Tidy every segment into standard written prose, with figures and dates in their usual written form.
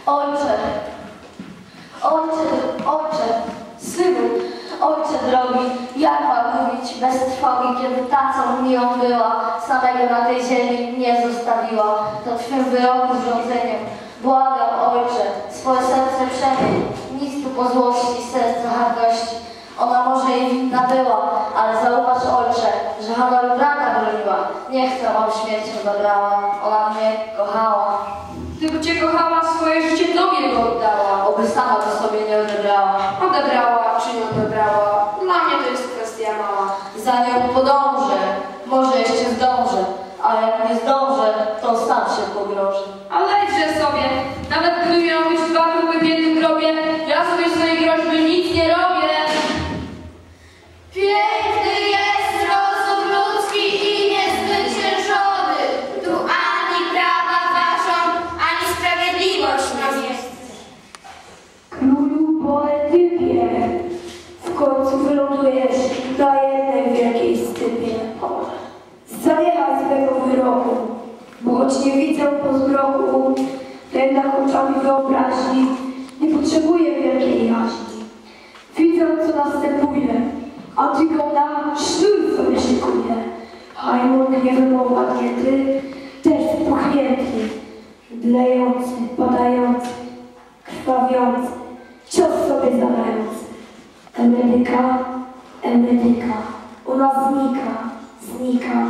Ojcze, synu, ojcze drogi, jak mam mówić bez trwogi, kiedy ta, co miłą była, samego na tej ziemi nie zostawiła, to Twym wyroku zrządzeniem. Błagam, ojcze, swoje serce przemień, nic tu po złości, serca hardości. Ona może jej winna była, ale zauważ, ojcze, że honoru brata broniła. Nie chcę, aby śmiercią zabrała, ona mnie kochała. Gdyby Cię kochała, swoje życie Tobie go oddała. Oby sama to sobie nie odebrała. Odebrała czy nie odebrała, dla mnie to jest kwestia mała. Za nią podążę, może jeszcze zdążę, a jak nie zdążę, to sam się pogrążę. Ale lećże sobie, nawet gdyby miało być 2 próby w jednym grobie, ja sobie swojej groźby nic nie robię. Piękny jest rozum ludzki i niezwyciężony. Tu ani prawa ważą, ani sprawiedliwość nie jest. Królu poetypie, w końcu wylądujesz na jednej wielkiej stypie. Zaniechaj swego wyroku, bo choć nie widzę po zmroku, to jednak oczami wyobraźni nie potrzebuję wielkiej jaźni. Widzę, co następuje, Antygona sznur sobie szykuje. Haimon niewymowadnięty, też spuchnięty, mdlejący, padający, krwawiący, cios sobie zadający. Emeryka, ona znika.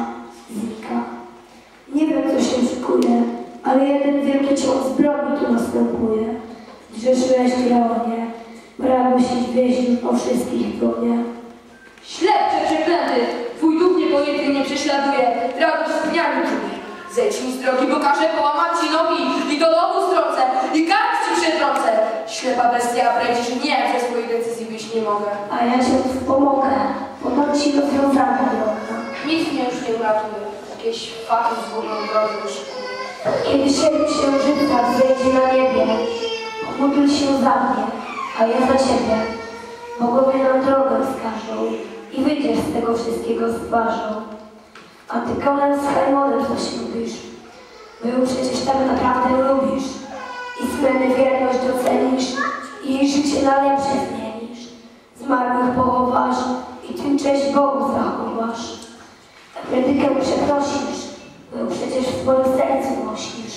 Nie wiem, co się szykuje, ale jeden wielki cios zbrodni tu następuje. Grzeszyłeś, Leonie, radość więźniów o wszystkich bronie. Ślepcze przeklęty, twój duch niepojęty mnie prześladuje, radość z dnia mi trudnie. Zejdź mi z drogi, bo każę połamać ci nogi i do logu strącę i kark ci przetrącę. Ślepa bestia, wręczysz nie, że swojej decyzji wyjść nie mogę. A ja cię pomogę, podam ci rozwiązania droga. Nic mnie już nie uratuje, jakieś faty z górną drodzy wyszykuję. Kiedy siedem księżyca wzejdzie na niebie, módl się za mnie, a ja za ciebie. Bogowie nam drogę wskażą i wyjdziesz z tego wszystkiego z twarzą. A ty konem z Haimonem coś lubisz. Wy ją przecież tak naprawdę lubisz. I smenę wierność docenisz i jej życie na lepsze zmienisz. Zmarłych pochowasz i tym cześć Bogu zachowasz. Emerykę przeprosisz, bo ją przecież w swoim sercu nosisz.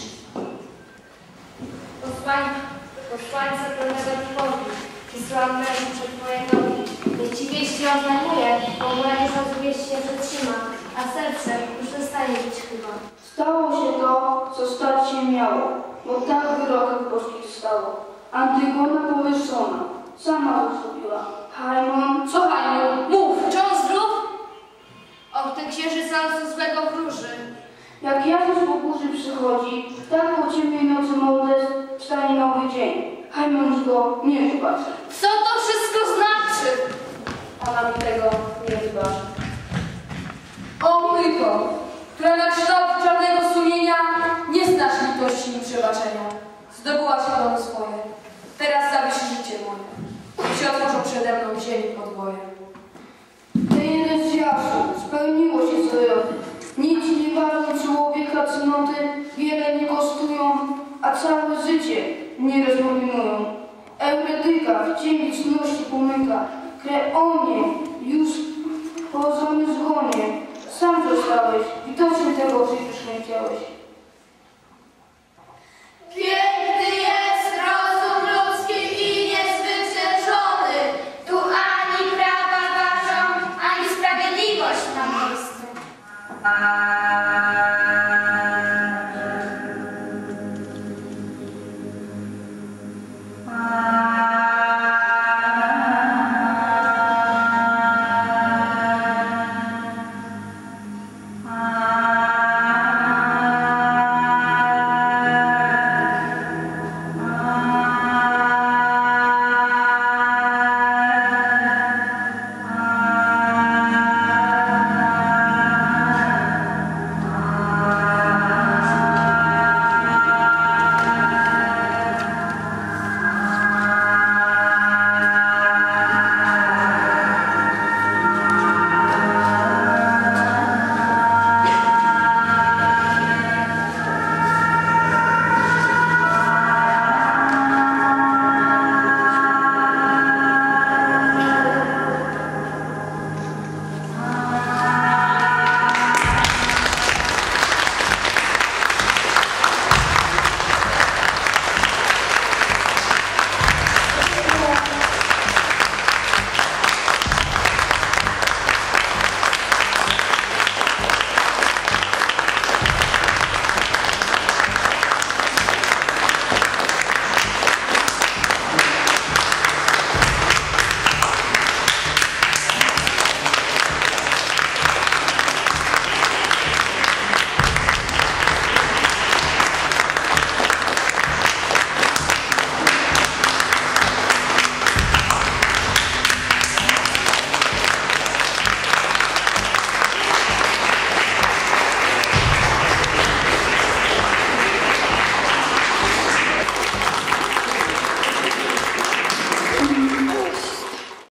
Posłańca pełnego trwogi, przysłałam mężu przed Twoje nogi. Niech Ci wieści oznajmuje, bo moja dusza z wieści się przetrzyma, a serce już przestanie być chyba. Stało się to, co stać się miało, bo tak w wyrokach boskich stało. Antygona powyższona, sama to zrobiła. Haimon, Co Haimon? Mów! Czy on zdrów? Och, ten księżyc nam złego wróży. jak Jezus po burzy przychodzi, tak po ciemnej nocy modlec wstanie nowy dzień. Haimon go nie wybaczy. Co to wszystko znaczy? Ona mi tego nie wybaczy. O myko, która na kształt czarnego sumienia nie znasz litości ni przebaczenia. Zdobyłaś plony swoje. Teraz zawiesz życie moje. I się otworzą przede mną ziemi podwoje. Ty jeden z jasu, spełniło się swoje. Nic nie ważne człowieka cnoty, wiele nie kosztują, a całe życie nie rozmawiają. Eurydyka w cieni cności pomyka, Kreonie już położony zgonie. Sam zostałeś i to się tego przecież nie chciałeś.